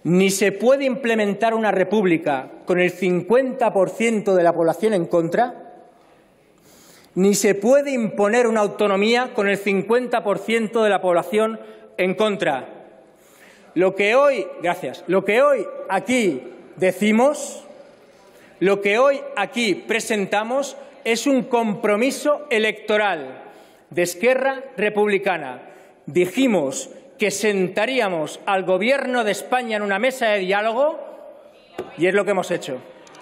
Ni se puede implementar una república con el 50% de la población en contra, ni se puede imponer una autonomía con el 50% de la población en contra. Lo que hoy aquí decimos, lo que hoy aquí presentamos es un compromiso electoral de Esquerra Republicana. Dijimos que sentaríamos al Gobierno de España en una mesa de diálogo y es lo que hemos hecho.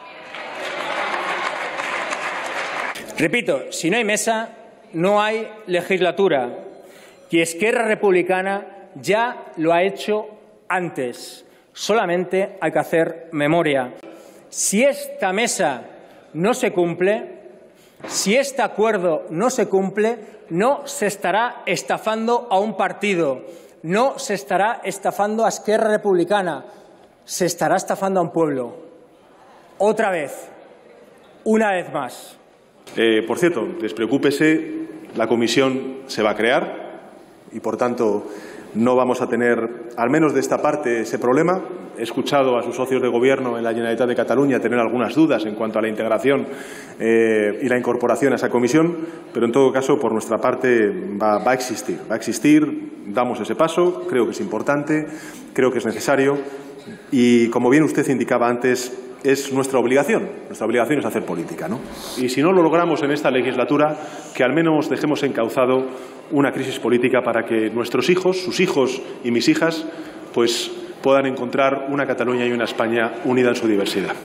Repito, si no hay mesa, no hay legislatura. Y Esquerra Republicana ya lo ha hecho antes. Solamente hay que hacer memoria. Si esta mesa no se cumple, si este acuerdo no se cumple, no se estará estafando a un partido, no se estará estafando a Esquerra Republicana, se estará estafando a un pueblo. Otra vez, una vez más. Por cierto, despreocúpese, la comisión se va a crear y, por tanto, no vamos a tener, al menos de esta parte, ese problema. He escuchado a sus socios de gobierno en la Generalitat de Cataluña tener algunas dudas en cuanto a la integración y la incorporación a esa comisión, pero en todo caso, por nuestra parte, va a existir. Va a existir, damos ese paso, creo que es importante, creo que es necesario y, como bien usted indicaba antes, es nuestra obligación es hacer política, ¿no? Y si no lo logramos en esta legislatura, que al menos dejemos encauzado una crisis política para que nuestros hijos, sus hijos y mis hijas, pues puedan encontrar una Cataluña y una España unida en su diversidad.